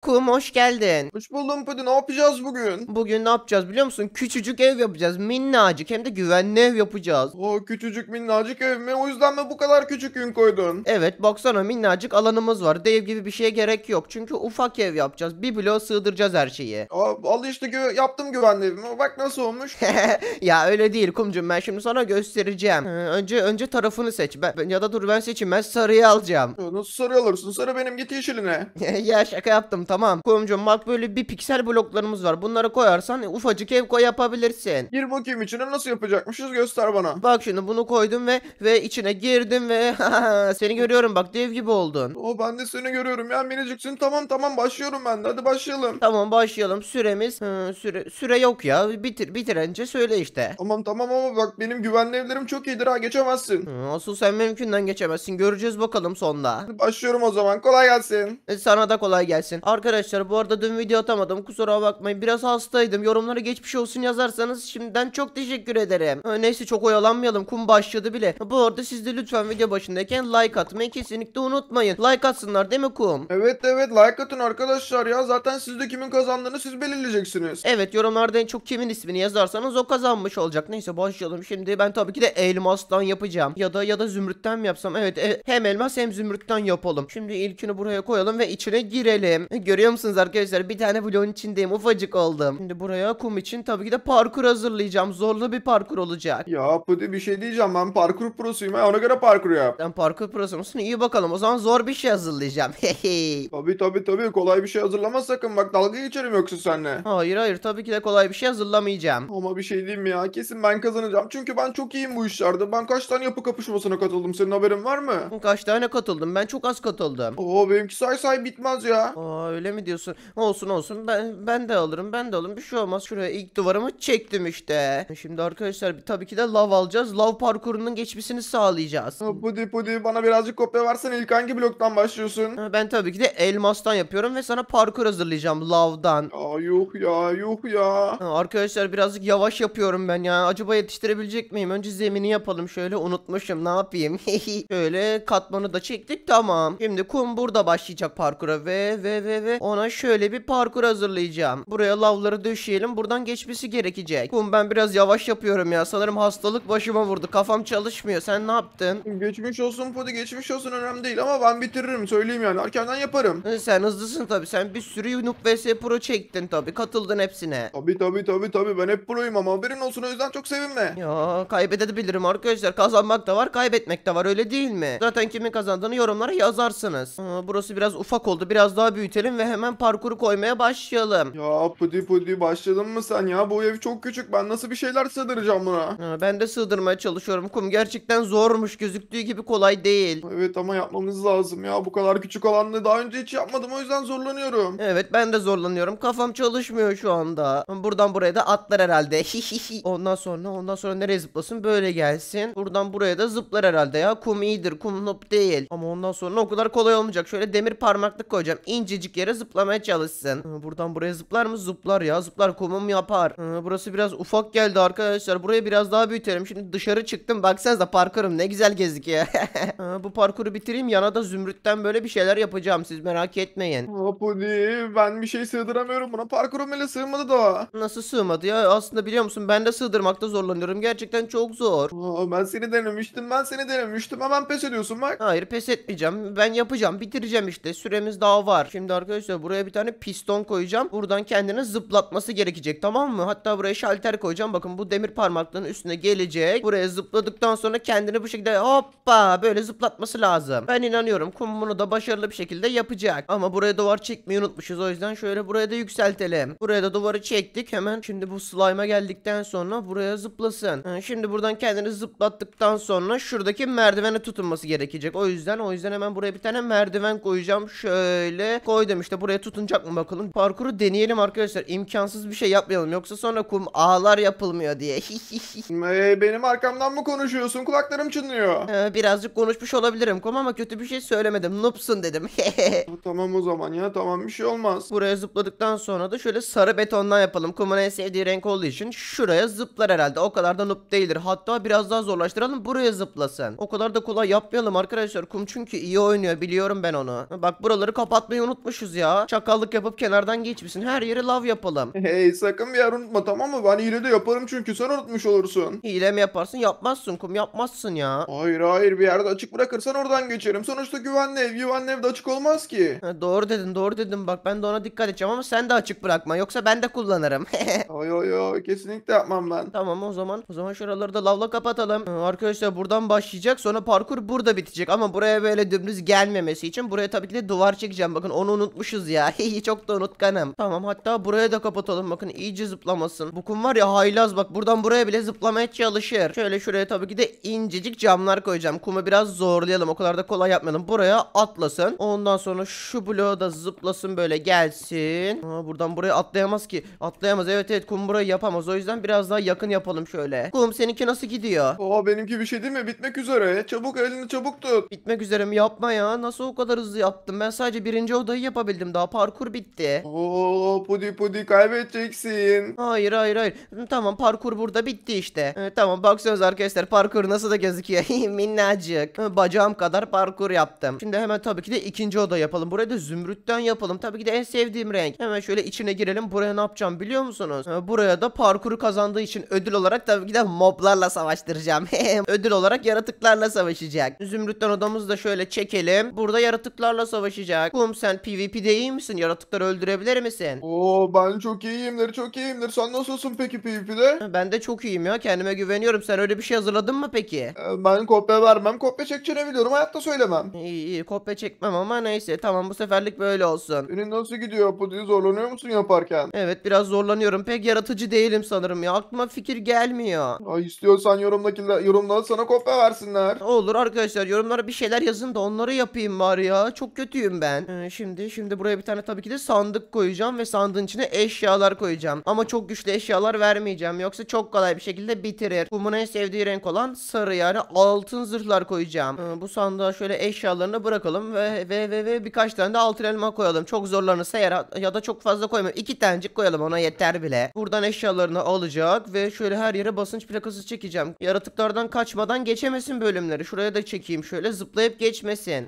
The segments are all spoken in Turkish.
Kum hoş geldin. Hoş buldum Pudi. Ne yapacağız bugün? Bugün ne yapacağız biliyor musun? Küçücük ev yapacağız. Minnacık hem de güvenli ev yapacağız. O küçücük minnacık ev mi? O yüzden mi bu kadar küçük gün koydun? Evet baksana minnacık alanımız var. Dev gibi bir şeye gerek yok. Çünkü ufak ev yapacağız. Bir bloğa sığdıracağız her şeyi. Al işte yaptım güvenli evimi. Bak nasıl olmuş. Ya öyle değil kumcum, ben şimdi sana göstereceğim. Önce tarafını seç. Ya da dur ben seçeyim, ben sarıyı alacağım. Ya nasıl sarı alırsın? Sarı benim, git yeşiline. Ya şaka yaptım, tamam. Kumcum bak, böyle bir piksel bloklarımız var. Bunları koyarsan ufacık ev yapabilirsin. Gir bakayım içine, nasıl yapacakmışız, göster bana. Bak şimdi bunu koydum ve içine girdim ve seni görüyorum, bak dev gibi oldun. Ben de seni görüyorum ya, miniciksin. Tamam başlıyorum ben de, hadi başlayalım. Tamam başlayalım. Süremiz süre yok ya. Bitirince söyle işte. Tamam ama bak, benim güvenli evlerim çok iyidir ha, geçemezsin. Asıl sen mümkünden geçemezsin. Göreceğiz bakalım sonda. Hadi başlıyorum o zaman, kolay gelsin. Sana da kolay gelsin. Arkadaşlar bu arada dün video atamadım. Kusura bakmayın. Biraz hastaydım. Yorumlara geçmiş olsun yazarsanız şimdiden çok teşekkür ederim. Neyse çok oyalanmayalım. Kum başladı bile. Bu arada siz de lütfen video başındayken like atmayı kesinlikle unutmayın. Like atsınlar değil mi Kum? Evet like atın arkadaşlar ya, zaten siz de kimin kazandığını siz belirleyeceksiniz. Evet, yorumlarda en çok kimin ismini yazarsanız o kazanmış olacak. Neyse başlayalım. Şimdi ben tabii ki de elmastan yapacağım. Ya da zümrütten mi yapsam? Evet, hem elmas hem zümrütten yapalım. Şimdi ilkini buraya koyalım ve içine girelim. Görüyor musunuz arkadaşlar? Bir tane bloğun içindeyim. Ufacık oldum. Şimdi buraya kum için tabii ki de parkur hazırlayacağım. Zorlu bir parkur olacak. Ya Pudi, bir şey diyeceğim, ben parkur prosuyum ha, ona göre parkur yap. Sen parkur prosu musun? İyi bakalım. O zaman zor bir şey hazırlayacağım. Tabii kolay bir şey hazırlama sakın, bak dalga geçerim yoksa seninle. Hayır tabii ki de kolay bir şey hazırlamayacağım. Ama bir şey diyeyim mi ya, kesin ben kazanacağım çünkü ben çok iyiyim bu işlerde. Ben kaç tane yapı kapışmasına katıldım, senin haberin var mı? Kaç tane katıldım? Ben çok az katıldım. Benimki say bitmez ya. Öyle mi diyorsun? Olsun. Ben de alırım. Bir şey olmaz. Şuraya ilk duvarımı çektim işte. Şimdi arkadaşlar tabii ki de lav alacağız. Lav parkurunun geçmesini sağlayacağız. Pudi bana birazcık kopya versene, ilk hangi bloktan başlıyorsun? Ben tabii ki de elmastan yapıyorum ve sana parkur hazırlayacağım lavdan. Yuh ya. Arkadaşlar birazcık yavaş yapıyorum ben ya. Acaba yetiştirebilecek miyim? Önce zemini yapalım. Şöyle unutmuşum. Ne yapayım? Şöyle katmanı da çektik. Tamam. Şimdi kum burada başlayacak parkura ve ona şöyle bir parkur hazırlayacağım. Buraya lavları döşeyelim. Buradan geçmesi gerekecek. Kum ben biraz yavaş yapıyorum ya. Sanırım hastalık başıma vurdu. Kafam çalışmıyor. Sen ne yaptın? Geçmiş olsun Pudi, geçmiş olsun, önemli değil ama ben bitiririm, söyleyeyim yani, erkenden yaparım. Sen hızlısın tabii. Sen bir sürü Noob vs Pro çektin tabii. Katıldın hepsine. Tabii ben hep proyum ama haberin olsun, o yüzden çok sevinme. Ya kaybedebilirim arkadaşlar. Kazanmak da var, kaybetmek de var, öyle değil mi? Zaten kimin kazandığını yorumlara yazarsınız. Burası biraz ufak oldu. Biraz daha büyütelim ve hemen parkuru koymaya başlayalım. Ya Pudi başladın mı sen ya? Bu ev çok küçük. Ben nasıl bir şeyler sığdıracağım buna? Ben de sığdırmaya çalışıyorum. Kum gerçekten zormuş. Gözüktüğü gibi kolay değil. Evet ama yapmamız lazım ya. Bu kadar küçük alanı daha önce hiç yapmadım. O yüzden zorlanıyorum. Evet ben de zorlanıyorum. Kafam çalışmıyor şu anda. Buradan buraya da atlar herhalde. Ondan sonra nereye zıplasın? Böyle gelsin. Buradan buraya da zıplar herhalde ya. Kum iyidir. Kum noob değil. Ama ondan sonra o kadar kolay olmayacak. Şöyle demir parmaklık koyacağım. İncecik yere zıplamaya çalışsın. Buradan buraya zıplar mı? Zıplar ya. Zıplar, kumum yapar. Burası biraz ufak geldi arkadaşlar. Burayı biraz daha büyütelim. Şimdi dışarı çıktım. Baksanıza parkurum ne güzel gözüküyor. Bu parkuru bitireyim. Yana da zümrütten böyle bir şeyler yapacağım. Siz merak etmeyin. Pudi ben bir şey sığdıramıyorum buna. Parkurum bile sığmadı da. Nasıl sığmadı ya? Aslında biliyor musun, ben de sığdırmakta zorlanıyorum. Gerçekten çok zor. Ben seni denemiştim. Hemen pes ediyorsun bak. Hayır pes etmeyeceğim. Ben yapacağım. Bitireceğim işte. Süremiz daha var. Şimdi arkadaşlar buraya bir tane piston koyacağım. Buradan kendini zıplatması gerekecek, tamam mı? Hatta buraya şalter koyacağım. Bakın bu demir parmakların üstüne gelecek. Buraya zıpladıktan sonra kendini bu şekilde hoppa böyle zıplatması lazım. Ben inanıyorum. Kum bunu da başarılı bir şekilde yapacak. Ama buraya duvar çekmeyi unutmuşuz. O yüzden şöyle buraya da yükseltelim. Buraya da duvarı çektik. Hemen şimdi bu slime'a geldikten sonra buraya zıplasın. Şimdi buradan kendini zıplattıktan sonra şuradaki merdivene tutunması gerekecek. O yüzden hemen buraya bir tane merdiven koyacağım. Şöyle koydum işte, buraya tutunacak mı bakalım. Parkuru deneyelim arkadaşlar. İmkansız bir şey yapmayalım. Yoksa sonra kum ağlar yapılmıyor diye. Benim arkamdan mı konuşuyorsun? Kulaklarım çınlıyor. Birazcık konuşmuş olabilirim kum ama kötü bir şey söylemedim. Noobsun dedim. Tamam o zaman ya, tamam, bir şey olmaz. Buraya zıpladıktan sonra da şöyle sarı betondan yapalım. Kumun en sevdiği renk olduğu için şuraya zıplar herhalde. O kadar da noob değildir. Hatta biraz daha zorlaştıralım, buraya zıplasın. O kadar da kolay yapmayalım arkadaşlar. Kum çünkü iyi oynuyor, biliyorum ben onu. Bak buraları kapatmayı unutmuşuz ya. Çakallık yapıp kenardan geçmişsin. Her yeri lav yapalım. Hey, sakın bir yer unutma, tamam mı? Ben hile de yaparım çünkü sen unutmuş olursun. Hile mi yaparsın? Yapmazsın kum, yapmazsın ya. Hayır hayır, bir yerde açık bırakırsan oradan geçerim. Sonuçta güvenli ev de açık olmaz ki. Ha, doğru dedin bak, ben de ona dikkat edeceğim ama sen de açık bırakma, yoksa ben de kullanırım. Ay ay ay, kesinlikle yapmam ben. Tamam, o zaman şuraları da lavla kapatalım. Arkadaşlar buradan başlayacak, sonra parkur burada bitecek ama buraya böyle dümdüz gelmemesi için buraya tabii ki de duvar çekeceğim. Bakın onu unutmuşuz ya. Çok da unutkanım. Tamam, hatta buraya da kapatalım, bakın iyice zıplamasın. Bu kum var ya haylaz, bak buradan buraya bile zıplamaya çalışır. Şöyle şuraya tabii ki de incecik camlar koyacağım. Kumu biraz zorlayalım, o kadar da kolay yapmayalım. Buraya atlasın. Ondan sonra şu bloğa da zıplasın, böyle gelsin. Buradan buraya atlayamaz ki. Atlayamaz, evet kum burayı yapamaz. O yüzden biraz daha yakın yapalım şöyle. Kum, seninki nasıl gidiyor? Aa, benimki bir şey değil mi? Bitmek üzere. Çabuk, elini çabuk tut. Bitmek üzere mi? Yapma ya. Nasıl o kadar hızlı yaptım? Ben sadece birinci odayı yapabildim. Daha parkur bitti. Oo, Pudi kaybedeceksin. Hayır. Tamam, parkur burada bitti işte. Tamam, baksanıza arkadaşlar, parkur nasıl da gözüküyor. Minnacık. Bacağım kadar parkur yaptım. Şimdi hemen tabii ki de ikinci oda yapalım. Burayı da zümrütten yapalım. Tabii ki de en sevdiğim renk. Hemen şöyle içine girelim. Buraya ne yapacağım biliyor musunuz? Buraya da parkuru kazandığı için ödül olarak tabii ki de moblarla savaştıracağım. Ödül olarak yaratıklarla savaşacak. Zümrütten odamızı da şöyle çekelim. Burada yaratıklarla savaşacak. Kum, sen PvP'de iyi misin? Yaratıkları öldürebilir misin? Oo, ben çok iyiyimdir. Sen nasılsın peki PvP'de? Ben de çok iyiyim ya. Kendime güveniyorum. Sen öyle bir şey hazırladın mı peki? Ben kopya vermem. Kopya çekeceğini biliyorum. Hayatta söylemem. İyi, kopya çekmem ama neyse. Tamam, bu seferlik böyle olsun. Senin nasıl gidiyor Pudi? Zorlanıyor musun yaparken? Evet, biraz zorlanıyorum. Pek yaratıcı değilim sanırım ya. Aklıma fikir gelmiyor. Ay, istiyorsan yorumda sana kopya versinler. Olur arkadaşlar, yorumlara bir şeyler yazın da onları yapayım bari ya. Çok kötüyüm ben. Şimdi buraya bir tane tabii ki de sandık koyacağım ve sandığın içine eşyalar koyacağım. Ama çok güçlü eşyalar vermeyeceğim. Yoksa çok kolay bir şekilde bitirir. Kumun en sevdiği renk olan sarı, yani altın zırhlar koyacağım. Bu sandığa şöyle eşyalarını bırakalım ve birkaç tane de altın elma koyalım. Çok zorlanırsa ya da çok fazla koymayalım. 2 tanecik koyalım, ona yeter bile. Buradan eşyalarını alacak ve şöyle her yere basınç plakası çekeceğim. Yaratıklardan kaçmadan geçemesin bölümleri. Şuraya da çekeyim, şöyle zıplayıp geçmesin.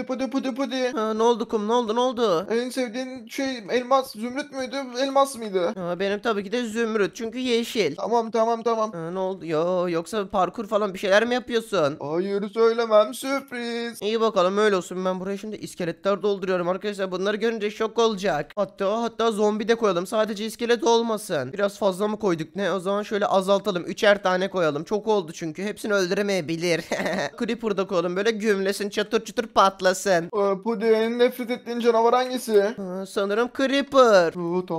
Pudi. Ne oldu kum, ne oldu? En sevdiğin şey elmas, zümrüt müydü, elmas mıydı? Benim tabii ki de zümrüt, çünkü yeşil. Tamam. Ne oldu? Yoksa parkur falan bir şeyler mi yapıyorsun? Hayır, söylemem, sürpriz. İyi bakalım, öyle olsun. Ben buraya şimdi iskeletler dolduruyorum arkadaşlar. Bunları görünce şok olacak. Hatta zombi de koyalım. Sadece iskelet olmasın. Biraz fazla mı koyduk ne? O zaman şöyle azaltalım. 3'er tane koyalım. Çok oldu çünkü. Hepsini öldüremeyebilir. Creeper da koyalım. Böyle gümlesin, çatır çatır patlasın. Pudi, en nefret ettiğin canavar hangisi? Sanırım Creeper.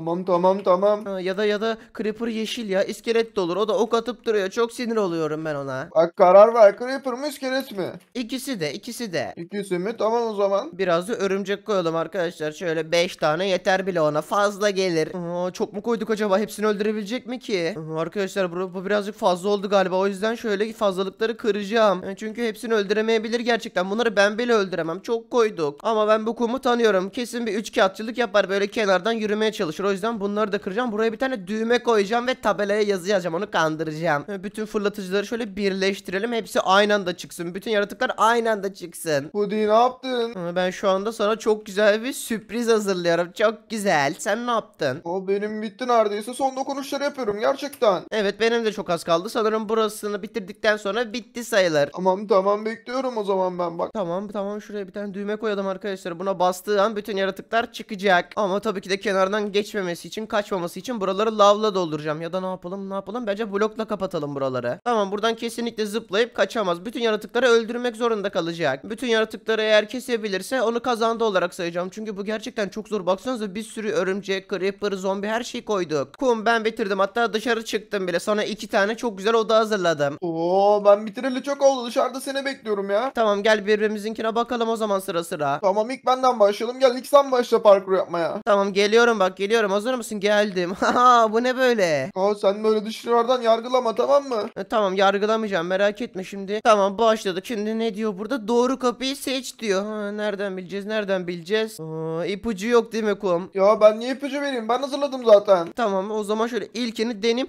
Tamam. Ya da Creeper yeşil ya. İskelet de olur. O da ok atıp duruyor. Çok sinir oluyorum ben ona. Bak, karar ver, Creeper mı iskelet mi? İkisi de. İkisi mi? Tamam o zaman. Biraz da örümcek koyalım arkadaşlar. Şöyle 5 tane yeter bile ona. Fazla gelir. Çok mu koyduk acaba? Hepsini öldürebilecek mi ki? Arkadaşlar bu birazcık fazla oldu galiba. O yüzden şöyle fazlalıkları kıracağım. Çünkü hepsini öldüremeyebilir gerçekten. Bunları ben bile öldüremem. Çok koyduk. Ama ben bu kumu tanıyorum. Kesin bir üçkağıtçılık yapar. Böyle kenardan yürümeye çalışır. O yüzden bunları da kıracağım. Buraya bir tane düğme koyacağım ve tabelaya yazı yazacağım. Onu kandıracağım. Bütün fırlatıcıları şöyle birleştirelim. Hepsi aynı anda çıksın. Bütün yaratıklar aynı anda çıksın. Pudi, ne yaptın? Ben şu anda sana çok güzel bir sürpriz hazırlıyorum. Çok güzel. Sen ne yaptın? Benim bitti neredeyse. Son dokunuşları yapıyorum gerçekten. Evet, benim de çok az kaldı. Sanırım burasını bitirdikten sonra bitti sayılır. Tamam, bekliyorum o zaman ben bak. Tamam, şuraya bir tane düğme koyalım arkadaşlar. Buna bastığı an bütün yaratıklar çıkacak. Ama tabii ki de kenardan geçmemesi için, kaçmaması için buraları lavla dolduracağım. Ya da ne yapalım? Bence blokla kapatalım buraları. Tamam, buradan kesinlikle zıplayıp kaçamaz. Bütün yaratıkları öldürmek zorunda kalacak. Bütün yaratıkları eğer kesebilirse onu kazandı olarak sayacağım. Çünkü bu gerçekten çok zor. Baksanıza, bir sürü örümcek, creeper, zombi, her şeyi koyduk. Kum, ben bitirdim. Hatta dışarı çıktım bile. Sana 2 tane çok güzel oda hazırladım. Ben bitireli çok oldu. Dışarıda seni bekliyorum ya. Tamam, gel birbirimizinkine bakalım o zaman sıra sıra. Tamam, ilk benden başlayalım. Gel, ilk sen başla parkur yapmaya. Tamam, geliyorum bak, geliyorum. Hazır mısın? Geldim. Haha, bu ne böyle? Sen böyle dışarıdan yargılama, tamam mı? Tamam, yargılamayacağım, merak etme şimdi. Tamam, başladık. Şimdi ne diyor burada? Doğru kapıyı seç diyor. Nereden bileceğiz? İpucu yok değil mi kum? Ya ben niye ipucu vereyim? Ben hazırladım zaten. Tamam, o zaman şöyle ilkini deneyim.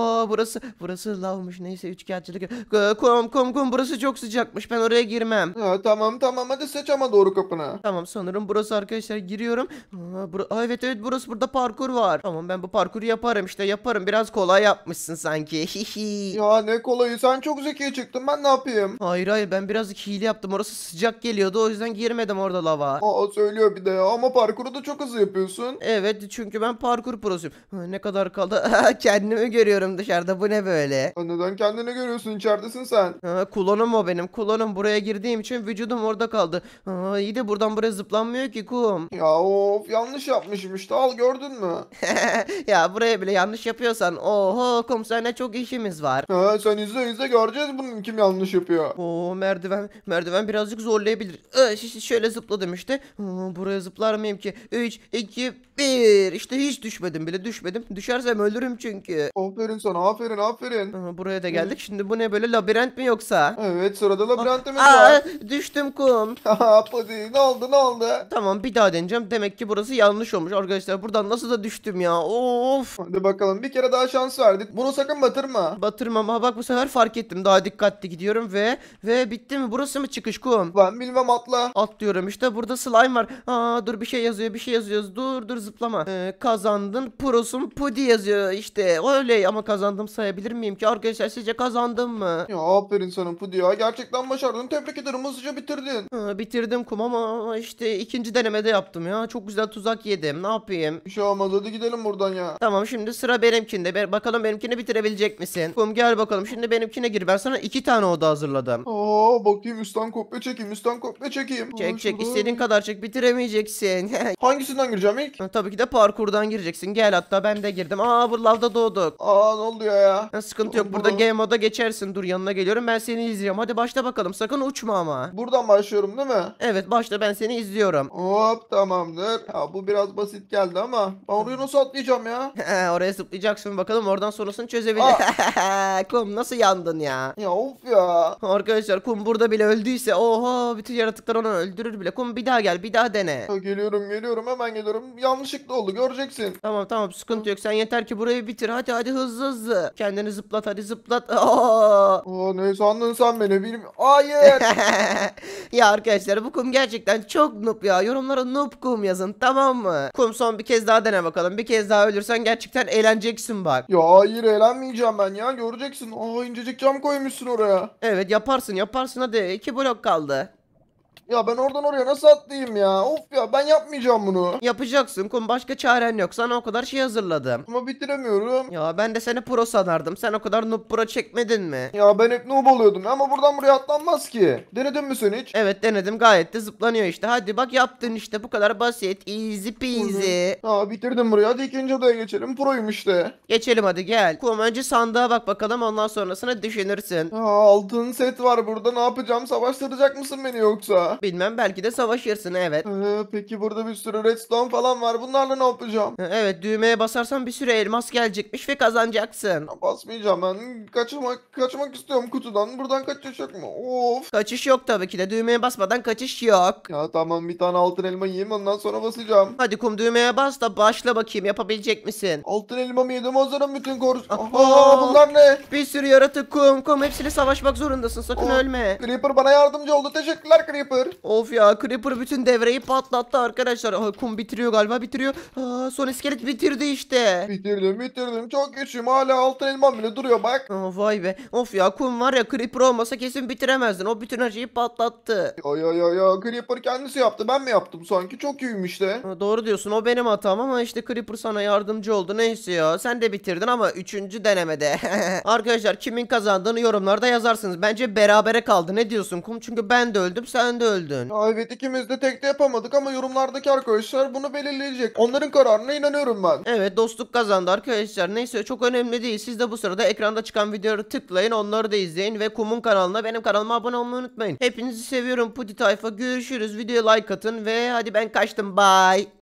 Burası lavmış, neyse, üçkağıtçılık. Kum, burası çok sıcakmış, ben oraya girmem. Tamam, hadi seç ama doğru kapını. Tamam, sanırım burası arkadaşlar. arkadaşlar giriyorum. Evet evet, burası, burada parkur var. Tamam, ben bu parkuru yaparım, işte yaparım. Biraz kolay yapmışsın sanki. Ya ne kolayı, sen çok zeki çıktın, ben ne yapayım? Hayır hayır, ben birazcık hile yaptım. Orası sıcak geliyordu, o yüzden girmedim orada lava. Aa, söylüyor bir de ya, ama parkuru da çok hızlı yapıyorsun. Evet, çünkü ben parkur prosuyum. Ne kadar kaldı? Kendimi görüyorum dışarıda, bu ne böyle? Ya neden kendini görüyorsun, içeridesin sen? Klonum o benim, klonum. Buraya girdiğim için vücudum orada kaldı. İyi de buradan buraya zıplanmıyor ki kum. Ya of, yanlış yapmışım işte, al gördün mü? Ya buraya bile yanlış yapıyorsan, oho kum, seninle çok işimiz var. Ha, sen izle göreceğiz bunun kim yanlış yapıyor. Oo, merdiven birazcık zorlayabilir. Şöyle zıpladım işte. Buraya zıplar mıyım ki? 3 2 1. İşte hiç düşmedim bile, düşmedim. Düşersem ölürüm çünkü. Aferin sana, aferin. Buraya da geldik. Şimdi bu ne böyle, labirent mi yoksa? Evet, sırada labirentimiz var. Düştüm kum. Haha, hadi ne oldu? Tamam, bir daha deneyeceğim. Demek ki burası yanlış olmuş arkadaşlar. Buradan nasıl da düştüm ya. Of. Hadi bakalım, bir kere daha şans verdik. Bunu sakın batırma. Batırmam. Ha bak, bu sefer fark ettim. Daha dikkatli gidiyorum ve bitti mi? Burası mı çıkış kum? Ben bilmem, atla. Atlıyorum işte, burada slime var. Dur, bir şey yazıyor. Dur zıplama. Kazandın prosun pudi yazıyor işte. Öyle, ama kazandım sayabilir miyim ki arkadaşlar, sizce kazandım mı? Ya aferin sana Pudi ya. Gerçekten başardın. Tebrik ederim. Hızlıca bitirdin. Bitirdim kum, ama işte ikinci denemede yaptım ya. Çok güzel tuzak yedim. Ne yapayım? Bir şey olmaz. Hadi gidelim buradan ya. Tamam, şimdi sıra benimkinde. Bakalım benimkini bitirebilecek misin? Kum, gel bakalım. Şimdi benimkine gir. Ben sana 2 tane oda hazırladım. Bakayım, üstten kopya çekeyim. Çek Şurada. istediğin kadar çek, bitiremeyeceksin. Hangisinden gireceğim ilk? Tabii ki de parkurdan gireceksin. Gel, hatta ben de girdim. Bu lavda doğduk. Ne oluyor ya? Sıkıntı yok. Burada Allah. game moda geçersin. Dur, yanına geliyorum. Ben seni izliyorum. Hadi başla bakalım. Sakın uçma ama. Buradan başlıyorum değil mi? Evet, başla, ben seni izliyorum. Hop, tamamdır. Ya bu biraz basit geldi ama ben oraya nasıl atlayacağım ya? Oraya zıplayacaksın, bakalım oradan sonrasını çözebilir. Kum, nasıl yandın ya? Ya of ya. Arkadaşlar, kum burada bile öldüyse, oha, bütün yaratıklar onu öldürür bile. Kum, bir daha gel, bir daha dene. Ya geliyorum, hemen geliyorum. Yanlışlıkla oldu, göreceksin. Tamam, sıkıntı yok. Sen yeter ki burayı bitir. Hadi hızlı. Kendini zıplat, hadi zıplat. Aa! Ne sandın sen beni? Hayır. Ya arkadaşlar, bu kum gerçekten çok noob ya. Yorumlara noob kum yazın, tamam mı? Kum, son bir kez daha dene bakalım. Bir kez daha ölürsen gerçekten eğleneceksin bak. Ya hayır, eğlenmeyeceğim ben ya, göreceksin. İncecik cam koymuşsun oraya. Evet, yaparsın, hadi. 2 blok kaldı. Ya ben oradan oraya nasıl atlayayım ya? Of ya, ben yapmayacağım bunu. Yapacaksın kum, başka çaren yok. Sana o kadar şey hazırladım. Ama bitiremiyorum. Ya ben de seni pro sanardım. Sen o kadar noob pro çekmedin mi? Ya ben hep noob oluyordum ama buradan buraya atlanmaz ki. Denedin mi sen hiç? Evet, denedim, gayet de zıplanıyor işte. Hadi bak, yaptın işte, bu kadar basit. Easy peasy. Bitirdim burayı. Hadi ikinci odaya geçelim. Proyum işte. Geçelim, hadi gel. Kum, önce sandığa bak bakalım, ondan sonrasını düşünürsün. Altın set var burada. Ne yapacağım? Savaştıracak mısın beni yoksa? Bilmem, belki de savaşırsın, evet. Peki burada bir sürü redstone falan var. Bunlarla ne yapacağım? Evet, düğmeye basarsan bir sürü elmas gelecekmiş ve kazanacaksın. Ya basmayacağım ben. Kaçmak istiyorum kutudan. Buradan kaçış yok mu? Of. Kaçış yok tabii ki de, düğmeye basmadan kaçış yok. Ya tamam, bir tane altın elma yiyeyim, ondan sonra basacağım. Hadi kum, düğmeye bas da başla bakayım, yapabilecek misin? Altın elmamı yedim, hazırım bütün korus. Aha. Bunlar ne? Bir sürü yaratık kum, hepsiyle savaşmak zorundasın, sakın ölme. Creeper bana yardımcı oldu. Teşekkürler Creeper. Of ya, Creeper bütün devreyi patlattı arkadaşlar. Kum bitiriyor galiba, bitiriyor. Son iskelet bitirdi işte. Bitirdim. Çok güçlüyüm. Hala altın elmam bile duruyor bak. Vay be. Of ya, kum var ya, Creeper olmasa kesin bitiremezdin. O bütün her şeyi patlattı. Ya. Creeper kendisi yaptı. Ben mi yaptım sanki? Çok iyiyim işte. Doğru diyorsun, o benim hatam, ama işte Creeper sana yardımcı oldu. Neyse ya, sen de bitirdin ama 3. denemede. Arkadaşlar, kimin kazandığını yorumlarda yazarsınız. Bence berabere kaldı. Ne diyorsun kum? Çünkü ben de öldüm, sen de öldün. Ya evet, ikimiz de tek de yapamadık ama yorumlardaki arkadaşlar bunu belirleyecek. Onların kararına inanıyorum ben. Evet, dostluk kazandı arkadaşlar. Neyse, çok önemli değil. Siz de bu sırada ekranda çıkan videoları tıklayın, onları da izleyin ve Kum'un kanalına, benim kanalıma abone olmayı unutmayın. Hepinizi seviyorum Pudi tayfa. Görüşürüz. Videoya like atın ve hadi ben kaçtım. Bye.